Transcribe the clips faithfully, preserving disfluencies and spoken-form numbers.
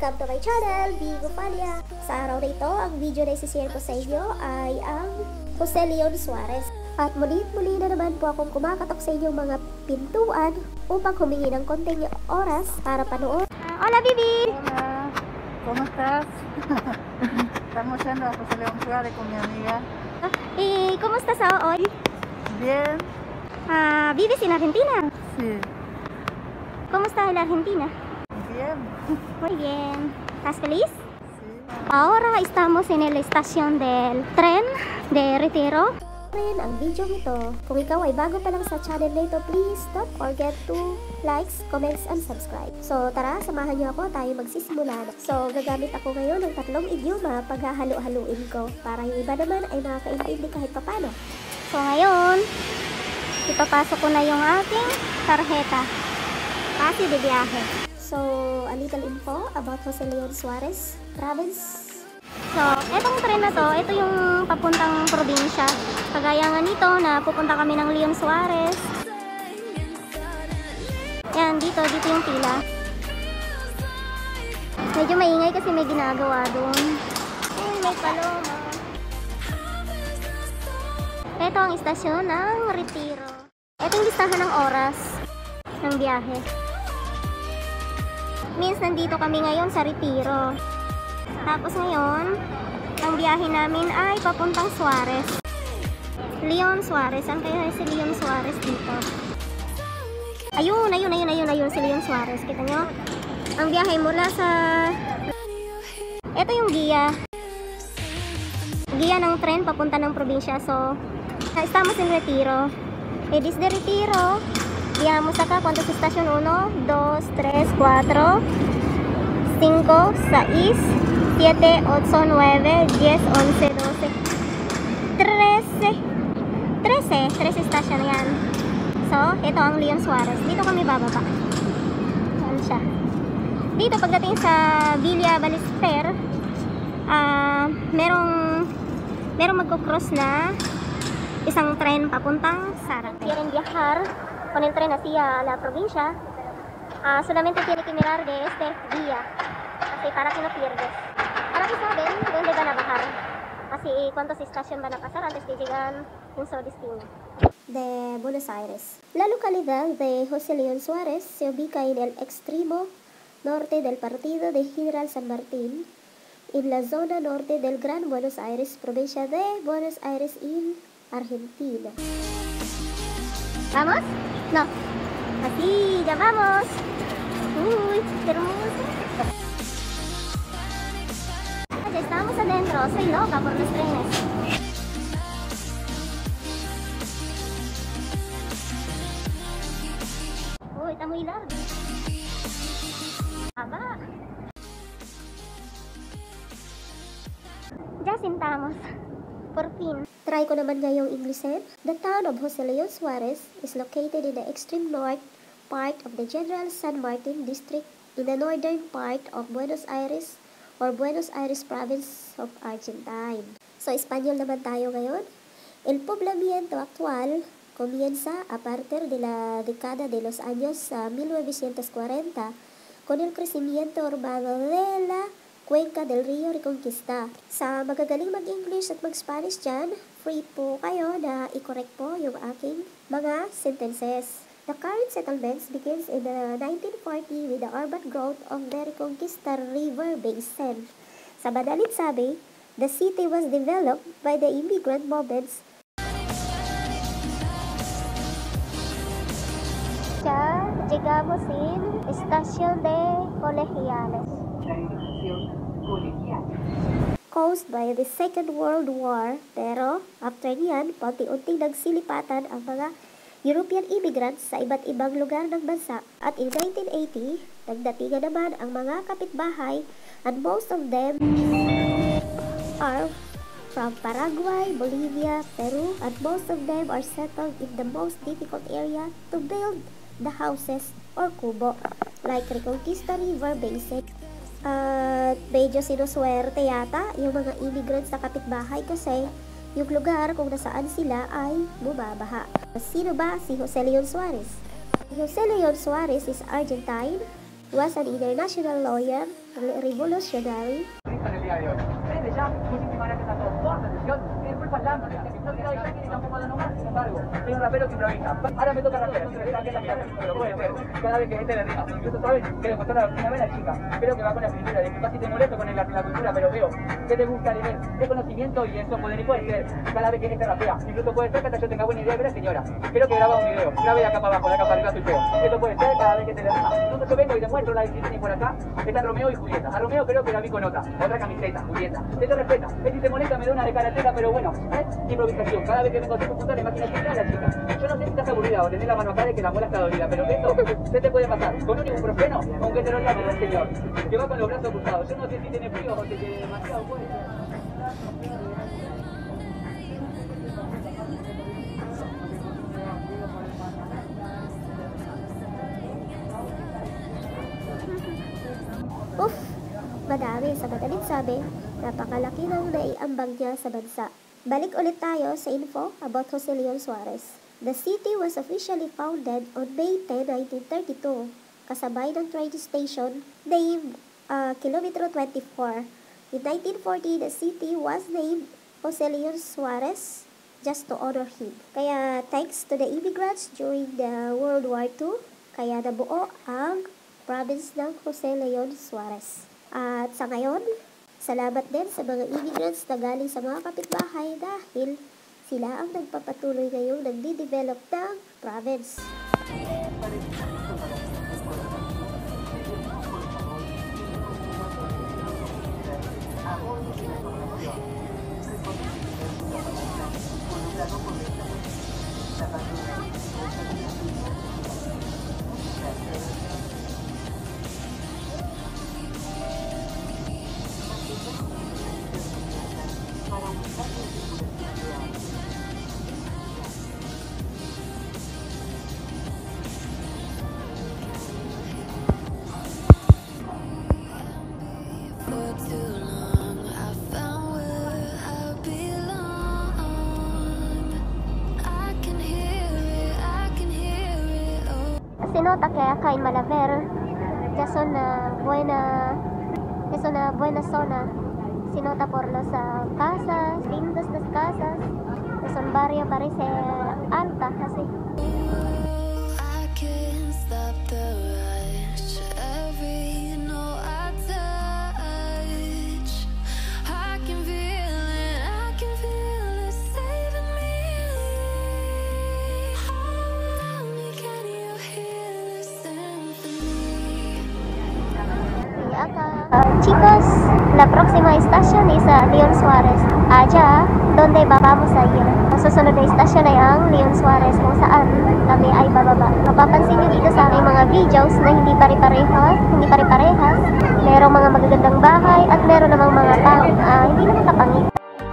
Welcome to my channel, Bigo Palia. Sa araw na ito, ang video na isishare ko sa inyo ay ang Jose Leon Suarez. At muli-muli na naman po akong kumakatok sa inyong mga pintuan upang humingi ng konting oras para panood. Hola, Bibi! Hola, ¿cómo estás? Estamos yendo a Jose Leon Suarez con mi amiga. Eh, ¿cómo estás hoy? Bien. Ah, ¿vives en Argentina? Sí. ¿Cómo está en Argentina? Bien. Muy bien. ¿Estás feliz? Sí. Ahora estamos en la estación del tren de Retiro. Ang video nito. Kung ikaw ay bago pa lang sa channel na ito, please don't forget to likes, comments, and subscribe. So tara, samahan niyo ako, tayo magsisimula na. So gagamit ako ngayon ng tatlong idioma pag hahalo-haluin ko para yung iba naman ay makakaintindi kahit papano. So ngayon, ipapasok ko na yung aking tarjeta kasi de biyahe. So, a little info about Jose Leon Suarez province. So, etong tren na to, ito yung papuntang probinsya. Kagaya nga nito na pupunta kami ng Leon Suarez. Yan, dito, dito yung pila. Medyo maingay kasi may ginagawa doon. Ayun, may paloma. Ito ang istasyon ng Retiro. Ito yung listahan ng oras ng biyahe. Means nandito kami ngayon sa Retiro. Tapos ngayon, ang biyahe namin ay papuntang Suarez. Leon Suarez. Saan kaya si Leon Suarez dito? Ayun, ayun, ayun, ayun, ayun si Leon Suarez. Kita nyo? Ang biyahe mula sa... Ito yung giya. Giya ng tren papunta ng probinsya. So, estamos en Retiro. Eh, this de Retiro. Digamos acá, ¿cuántos estación? uno, dos, tres, cuatro, cinco, seis, siete, ocho, nueve, diez, once, doce, trece. trece. trece estación yan. So, ito ang Leon Suarez. Dito kami bababa. Yan siya. Dito pagdating sa Villa Ballester, uh, merong merong magkukross na isang tren papuntang Zárate. Quieren viajar con el tren hacia la provincia, uh, solamente tiene que mirar de este guía, así para que no pierdes, para que saben dónde van a bajar, así cuántas estaciones van a pasar antes de llegar en su destino. De Buenos Aires. La localidad de Jose Leon Suarez se ubica en el extremo norte del partido de General San Martín, en la zona norte del Gran Buenos Aires, provincia de Buenos Aires, en Argentina. ¿Vamos? No. Así, ya vamos. Uy, qué hermoso. Ya estamos adentro. Soy loca por los trenes. Uy, está muy largo. Haba. Ya sentamos. Por fin. Try ko naman ngayong Inglesin. The town of Jose Leon Suarez is located in the extreme north part of the General San Martin district in the northern part of Buenos Aires or Buenos Aires province of Argentina. So, Espanyol naman tayo ngayon. El poblamiento actual comienza a partir de la década de los años uh, mil novecientos cuarenta con el crecimiento urbano de la Cuenca del Rio Reconquista. Sa magagaling mag-English at mag-Spanish dyan, free po kayo na i-correct po yung aking mga sentences. The current settlements begins in the nineteen forty with the urban growth of the Reconquista River Basin. Sa madaling sabi, the city was developed by the immigrant movements. Ya llegamos en Estación de Colegiales. Caused by the Second World War, pero after niyan, paunti-unting nagsilipatan ang mga European immigrants sa iba't ibang lugar ng bansa. At in nineteen eighty, nagdatingan naman ang mga kapitbahay and most of them are from Paraguay, Bolivia, Peru, and most of them are settled in the most difficult area to build the houses or kubo, like Reconquista River Basin. At medyo sinuswerte yata yung mga immigrants na kapitbahay kasi yung lugar kung nasaan sila ay bumabaha. Sino ba si Jose Leon Suarez? Jose Leon Suarez is Argentine was an international lawyer, revolutionary. Desde ya, muchísimas gracias a todos por su atención. Y disculpa el lance, no quiero dejar que ni tampoco de nomás, sin embargo, soy un rapero que improvisa. Ahora me toca rapear, si me dejan que la clase, pero puede ser, cada vez que este le rima. Incluso saben que le costó la una vez a la chica. Creo que va con la escritura, disculpa si te molesto con el arte y la cultura, pero veo que te gusta leer, es conocimiento y eso puede, y puede ser, cada vez que este rapea. Incluso puede ser que hasta yo tenga buena idea, pero señora, creo que graba un video, grabe la capa abajo, la capa arriba soy feo. Esto puede ser cada vez que te le rima. Entonces yo vengo y te muestro la disciplina y por acá está Romeo y Julieta. A Romeo creo que la vi con otra, otra camiseta, Julieta. Se te respeta, es si te molesta me da una de karateka, pero bueno, ¿eh? Improvisación, cada vez que vengo a tu punta la máquina siempre a la chica. Yo no sé si estás aburrida o tenés la mano acá de que la muela está dolida, pero esto se te puede pasar con un ibuprofeno, aunque te lo llame el señor, que va con los brazos cruzados. Yo no sé si tiene frío o te quiere demasiado fuerte. Uff! Madami sa madaling sabi, napakalaki ng naiambag niya sa bansa. Balik ulit tayo sa info about Jose Leon Suarez. The city was officially founded on May tenth, nineteen thirty-two, kasabay ng train station named uh, Kilometro twenty-four. In nineteen forty, the city was named Jose Leon Suarez just to honor him. Kaya thanks to the immigrants during the World War Two, kaya nabuo ang province ng Jose Leon Suarez. At sa ngayon, salamat din sa mga immigrants na galing sa mga kapitbahay dahil sila ang nagpapatuloy ngayong nagdi-develop ng province. Sinota kaya kain Malaver, ya son na buena, ya son na buena zona. Sinota por las uh, casas, lindas las casas. Es un barrio parece alta así. I can't stop the rush. Every note I touch, I can feel it, I can feel it saving me. Hold me, can you hear the symphony? Uh, chicos, la próxima estación es uh, Leon Suarez. Allá, donde vamos a ir. Ang susunod na estasyon ay ang Leon Suarez kung saan kami ay bababa. Mapapansin nyo dito sa aking mga videos na hindi pare-parehas, hindi pare-parehas. Merong mga magagandang bahay at meron namang mga tao uh, hindi naman kapangit.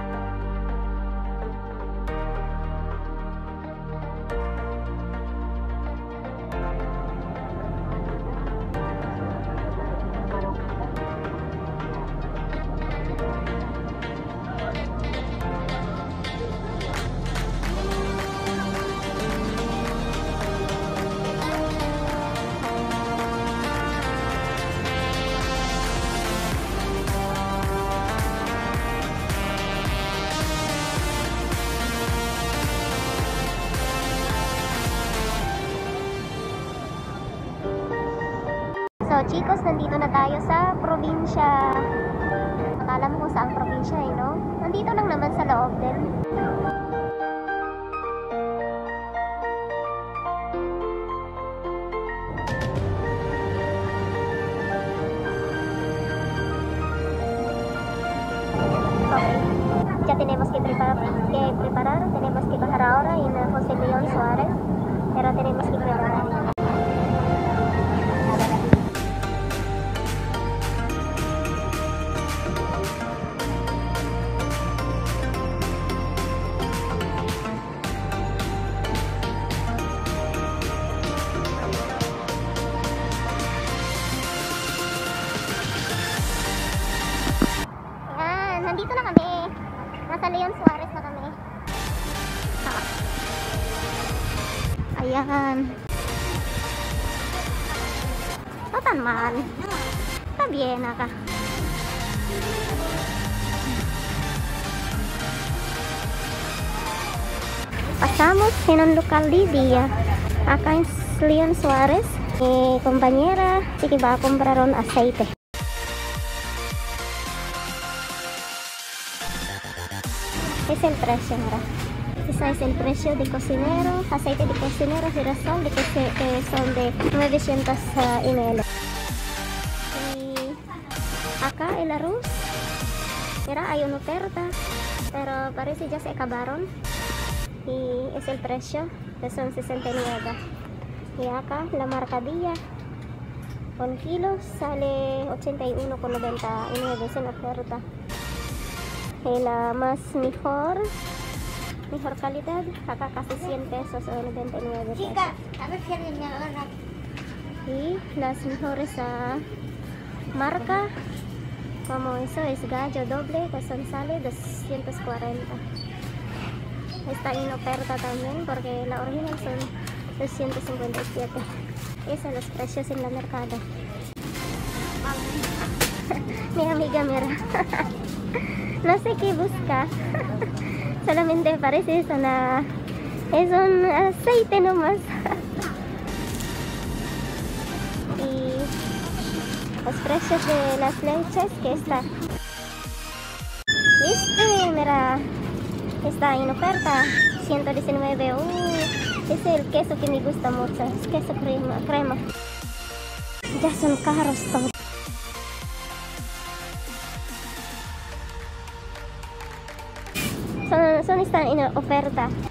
So chicos, nandito na tayo sa probinsya. Akala mo kung saan probinsya eh, no? Nandito lang naman sa loob din. Okay. Ya tenemos que preparar, que preparar, tenemos que bajar ahora en Jose Leon Suarez, pero tenemos que preparar. Nandito na kami. Nasa Leon Suarez na kami. Ayan. No tan mal. Está bien acá. Pasamos en un local de día. Acá en Leon Suárez. Mi compañera sí que va a comprar un aceite. Es el precio, mira. Ese es el precio de cocinero, aceite de cocinero girasol de que, se, que son de novecientos mililitros. Y acá el arroz, mira, hay una oferta, pero parece ya se acabaron. Y es el precio, que son sesenta y nueve. Y acá la marcadilla, un kilo sale ochenta y uno con noventa y nueve, es una oferta. Y la más mejor, mejor calidad, acá casi cien pesos o noventa y nueve pesos. a ver si alguien me agarra. Y las mejores uh, marca, como eso es gallo doble, que son sale doscientos cuarenta. Está en oferta también porque la original son doscientos cincuenta y siete. Esos son los precios en el mercado. Mi amiga, mira. No sé qué busca. Solamente parece es una, es un aceite nomás. Y los precios de las leches que está. Este, mira, está en oferta. ciento diecinueve. Uh, es el queso que me gusta mucho. Es queso crema. crema. Ya son caros todos. Son, son están en oferta.